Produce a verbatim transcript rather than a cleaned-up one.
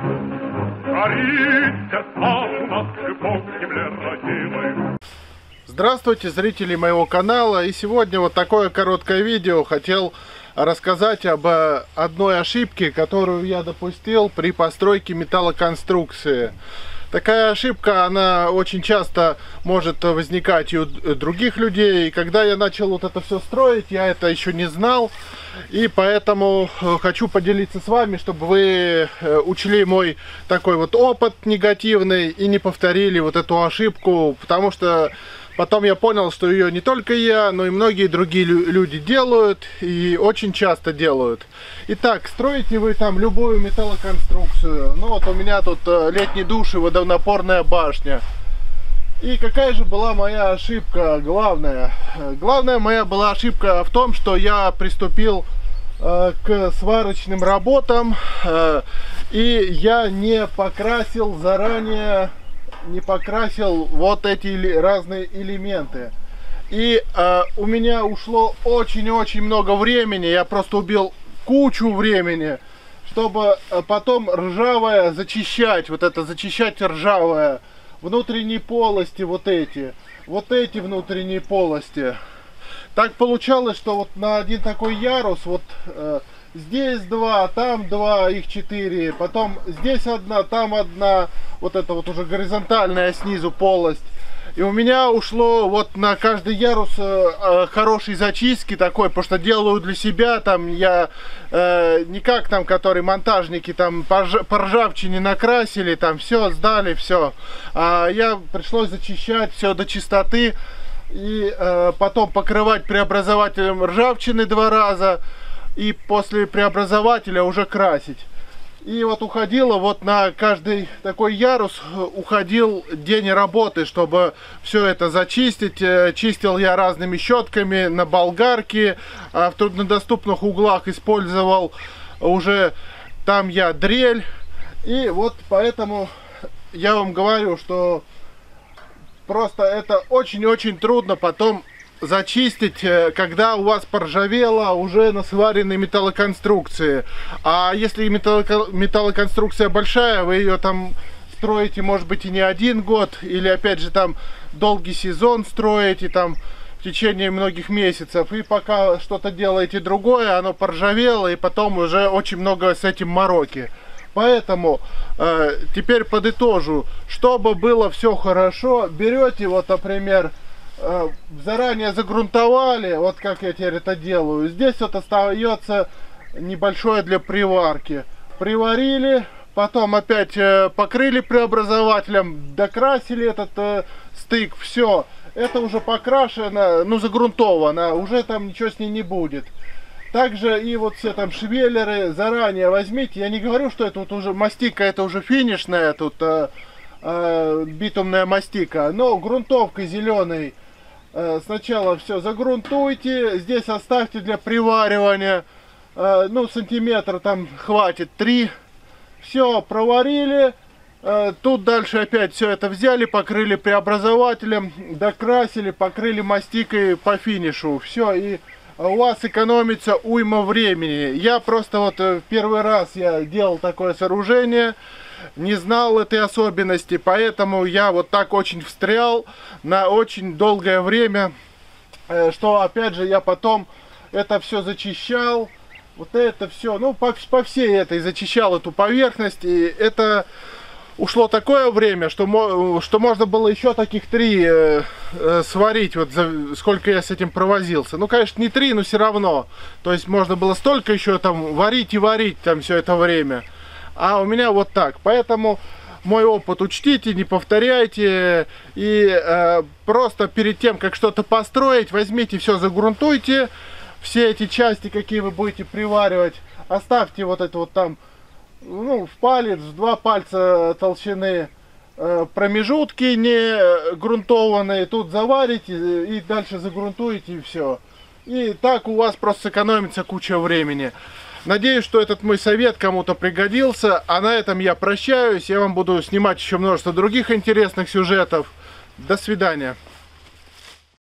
Здравствуйте, зрители моего канала, и сегодня вот такое короткое видео хотел рассказать об одной ошибке, которую я допустил при постройке металлоконструкции. Такая ошибка, она очень часто может возникать и у других людей. И когда я начал вот это все строить, я это еще не знал. И поэтому хочу поделиться с вами, чтобы вы учли мой такой вот опыт негативный и не повторили вот эту ошибку. Потому что потом я понял, что ее не только я, но и многие другие люди делают, и очень часто делают. Итак, строите вы там любую металлоконструкцию. Ну вот у меня тут летний душ и водонапорная башня. И какая же была моя ошибка главная? Главная моя была ошибка в том, что я приступил э, к сварочным работам, э, и я не покрасил заранее... не покрасил вот эти разные элементы. И э, у меня ушло очень-очень много времени. Я просто убил кучу времени, чтобы потом ржавое зачищать. Вот это зачищать ржавое. Внутренние полости вот эти. Вот эти внутренние полости. Так получалось, что вот на один такой ярус вот... Э, здесь два, там два, их четыре, потом здесь одна, там одна, вот это вот уже горизонтальная снизу полость. И у меня ушло вот на каждый ярус э, хорошей зачистки такой, потому что делаю для себя, там я э, не как там, которые монтажники там по, по ржавчине накрасили, там все сдали, все. А я пришлось зачищать все до чистоты и э, потом покрывать преобразователем ржавчины два раза. И после преобразователя уже красить. И вот уходило вот на каждый такой ярус уходил день работы, чтобы все это зачистить. Чистил я разными щетками на болгарке, а в труднодоступных углах использовал уже там я дрель. И вот поэтому я вам говорю, что просто это очень-очень трудно потом зачистить, когда у вас поржавело уже на сваренной металлоконструкции. А если металлоконструкция большая, вы ее там строите, может быть, и не один год, или опять же там долгий сезон строите там в течение многих месяцев, и пока что-то делаете другое, оно поржавело, и потом уже очень много с этим мороки. Поэтому э, теперь подытожу, чтобы было все хорошо, берете вот, например, заранее загрунтовали, вот как я теперь это делаю. Здесь вот остается небольшое для приварки. Приварили, потом опять покрыли преобразователем, докрасили этот э, стык, все. Это уже покрашено, ну загрунтовано, уже там ничего с ней не будет. Также и вот все там швеллеры заранее возьмите. Я не говорю, что это вот уже мастика, это уже финишная тут э, э, битумная мастика, но грунтовкой зеленой. Сначала все загрунтуйте, здесь оставьте для приваривания, ну сантиметр там хватит, три. Все проварили, тут дальше опять все это взяли, покрыли преобразователем, докрасили, покрыли мастикой по финишу. Все, и у вас экономится уйма времени. Я просто вот первый раз я делал такое сооружение, не знал этой особенности, поэтому я вот так очень встрял на очень долгое время, что опять же я потом это все зачищал, вот это все, ну по, по всей этой зачищал эту поверхность, и это ушло такое время, что, что можно было еще таких три э, э, сварить, вот за, сколько я с этим провозился. Ну конечно не три, но все равно, то есть можно было столько еще там варить и варить там все это время. А у меня вот так. Поэтому мой опыт учтите, не повторяйте. И э, просто перед тем, как что-то построить, возьмите все, загрунтуйте. Все эти части, какие вы будете приваривать, оставьте вот это вот там, ну, в палец, в два пальца толщины э, промежутки не грунтованные. Тут заварите и дальше загрунтуете, и все. И так у вас просто сэкономится куча времени. Надеюсь, что этот мой совет кому-то пригодился. А на этом я прощаюсь. Я вам буду снимать еще множество других интересных сюжетов. До свидания.